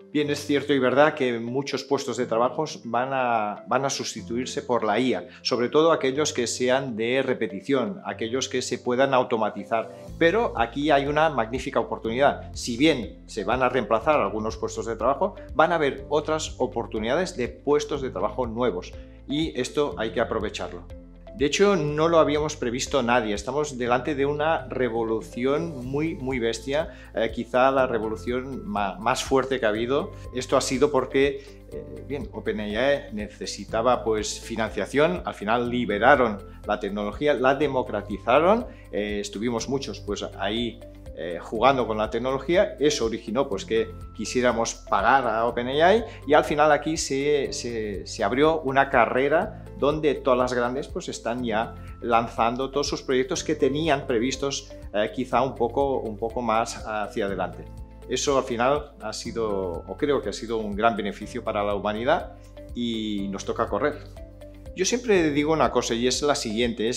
Bien, es cierto y verdad que muchos puestos de trabajo van a sustituirse por la IA, sobre todo aquellos que sean de repetición, aquellos que se puedan automatizar. Pero aquí hay una magnífica oportunidad. Si bien se van a reemplazar algunos puestos de trabajo, van a haber otras oportunidades de puestos de trabajo nuevos y esto hay que aprovecharlo. De hecho, no lo habíamos previsto nadie. Estamos delante de una revolución muy bestia, quizá la revolución más fuerte que ha habido. Esto ha sido porque, bien, OpenAI necesitaba pues financiación, al final liberaron la tecnología, la democratizaron, estuvimos muchos pues ahí jugando con la tecnología. Eso originó pues que quisiéramos pagar a OpenAI y al final aquí se abrió una carrera donde todas las grandes pues están ya lanzando todos sus proyectos que tenían previstos quizá un poco más hacia adelante. Eso al final ha sido, o creo que ha sido, un gran beneficio para la humanidad y nos toca correr. Yo siempre digo una cosa y es la siguiente,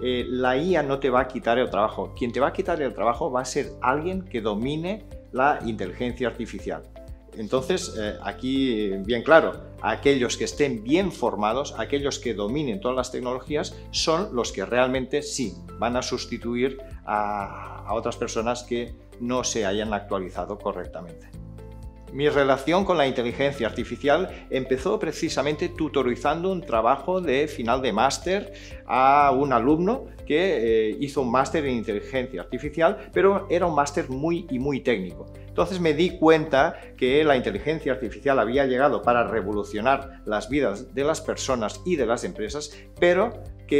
la IA no te va a quitar el trabajo. Quien te va a quitar el trabajo va a ser alguien que domine la inteligencia artificial. Entonces, aquí bien claro, aquellos que estén bien formados, aquellos que dominen todas las tecnologías, son los que realmente sí van a sustituir a otras personas que no se hayan actualizado correctamente. Mi relación con la inteligencia artificial empezó precisamente tutorizando un trabajo de final de máster a un alumno que hizo un máster en inteligencia artificial, pero era un máster muy técnico. Entonces me di cuenta que la inteligencia artificial había llegado para revolucionar las vidas de las personas y de las empresas, pero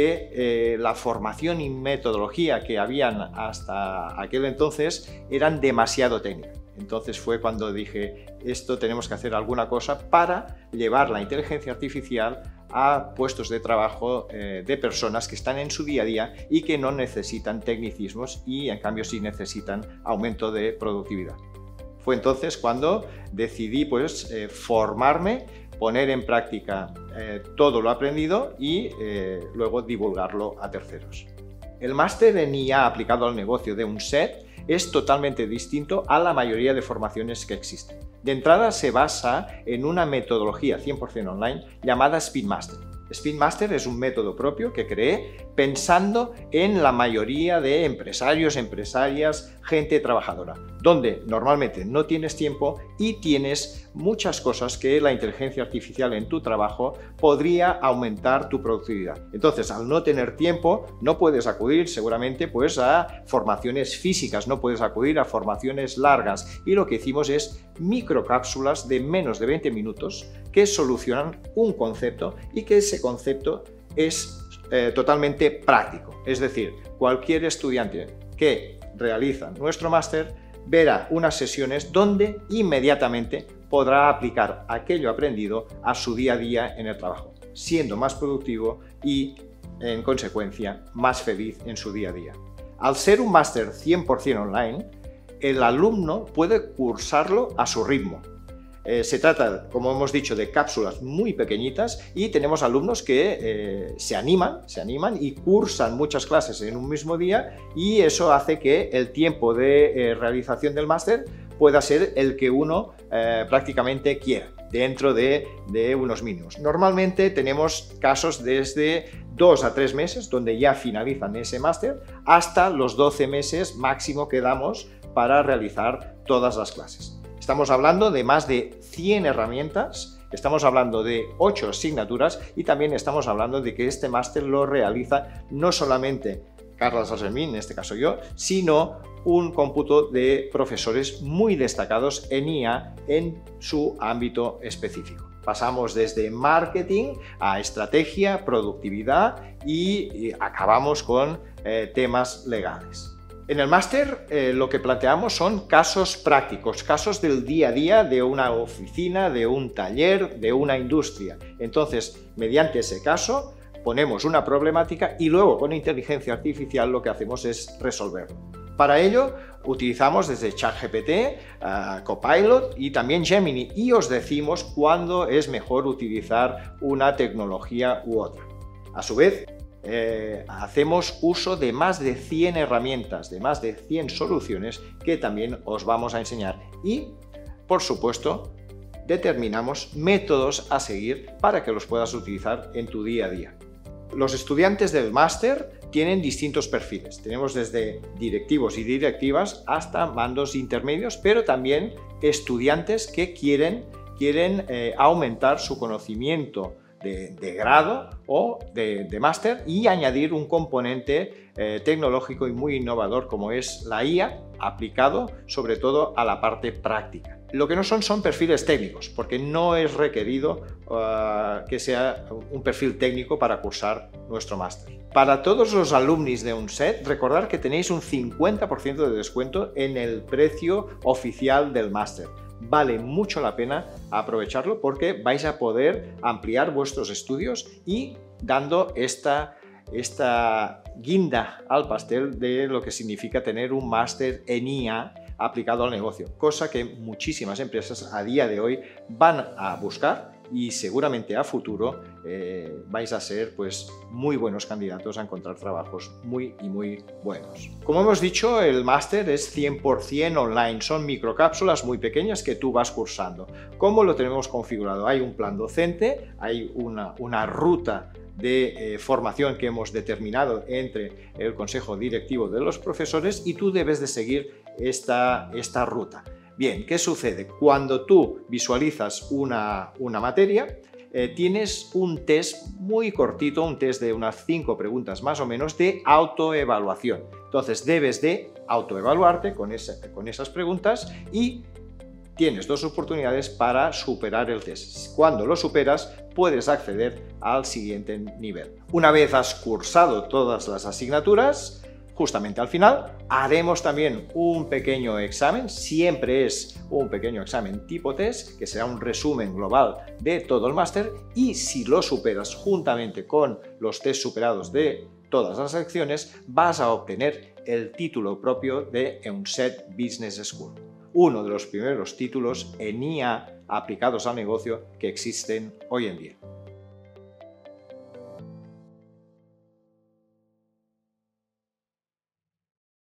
que la formación y metodología que habían hasta aquel entonces eran demasiado técnicas. Entonces fue cuando dije, esto tenemos que hacer alguna cosa para llevar la inteligencia artificial a puestos de trabajo de personas que están en su día a día y que no necesitan tecnicismos y en cambio sí necesitan aumento de productividad. Fue entonces cuando decidí pues formarme, poner en práctica todo lo aprendido y luego divulgarlo a terceros. El máster en IA aplicado al negocio de UNSET es totalmente distinto a la mayoría de formaciones que existen. De entrada se basa en una metodología 100% online llamada Speedmaster. Speedmaster es un método propio que creé pensando en la mayoría de empresarios, empresarias, gente trabajadora, donde normalmente no tienes tiempo y tienes muchas cosas que la inteligencia artificial en tu trabajo podría aumentar tu productividad. Entonces, al no tener tiempo, no puedes acudir seguramente pues a formaciones físicas, no puedes acudir a formaciones largas y lo que hicimos es microcápsulas de menos de 20 minutos que solucionan un concepto y que ese concepto es totalmente práctico. Es decir, cualquier estudiante que realiza nuestro máster verá unas sesiones donde inmediatamente podrá aplicar aquello aprendido a su día a día en el trabajo, siendo más productivo y, en consecuencia, más feliz en su día a día. Al ser un máster 100% online, el alumno puede cursarlo a su ritmo. Se trata, como hemos dicho, de cápsulas muy pequeñitas y tenemos alumnos que se animan y cursan muchas clases en un mismo día y eso hace que el tiempo de realización del máster pueda ser el que uno prácticamente quiera, dentro de unos mínimos. Normalmente tenemos casos desde 2 a 3 meses, donde ya finalizan ese máster, hasta los 12 meses máximo que damos para realizar todas las clases. Estamos hablando de más de 100 herramientas, estamos hablando de 8 asignaturas y también estamos hablando de que este máster lo realiza no solamente Carles Argemí, en este caso yo, sino un cómputo de profesores muy destacados en IA en su ámbito específico. Pasamos desde marketing a estrategia, productividad y acabamos con temas legales. En el máster lo que planteamos son casos prácticos, casos del día a día de una oficina, de un taller, de una industria. Entonces, mediante ese caso, ponemos una problemática y luego con inteligencia artificial lo que hacemos es resolverlo. Para ello, utilizamos desde ChatGPT, Copilot y también Gemini y os decimos cuándo es mejor utilizar una tecnología u otra. A su vez, hacemos uso de más de 100 herramientas, de más de 100 soluciones que también os vamos a enseñar y, por supuesto, determinamos métodos a seguir para que los puedas utilizar en tu día a día. Los estudiantes del máster tienen distintos perfiles. Tenemos desde directivos y directivas hasta mandos intermedios, pero también estudiantes que quieren aumentar su conocimiento de grado o de máster y añadir un componente tecnológico y muy innovador como es la IA, aplicado sobre todo a la parte práctica. Lo que no son perfiles técnicos, porque no es requerido que sea un perfil técnico para cursar nuestro máster. Para todos los alumnis de UNSED, recordad que tenéis un 50% de descuento en el precio oficial del máster. Vale mucho la pena aprovecharlo porque vais a poder ampliar vuestros estudios y dando esta guinda al pastel de lo que significa tener un máster en IA aplicado al negocio, cosa que muchísimas empresas a día de hoy van a buscar y seguramente a futuro vais a ser pues muy buenos candidatos a encontrar trabajos muy buenos. Como hemos dicho, el máster es 100% online, son microcápsulas muy pequeñas que tú vas cursando. ¿Cómo lo tenemos configurado? Hay un plan docente, hay una ruta de formación que hemos determinado entre el consejo directivo de los profesores y tú debes de seguir esta ruta. Bien, ¿qué sucede? Cuando tú visualizas una materia, tienes un test muy cortito, un test de unas 5 preguntas más o menos de autoevaluación. Entonces debes de autoevaluarte con esas preguntas y tienes 2 oportunidades para superar el test. Cuando lo superas, puedes acceder al siguiente nivel. Una vez has cursado todas las asignaturas, justamente al final haremos también un pequeño examen, siempre es un pequeño examen tipo test, que será un resumen global de todo el máster y si lo superas juntamente con los test superados de todas las secciones, vas a obtener el título propio de UNSED Business School, uno de los primeros títulos en IA aplicados al negocio que existen hoy en día.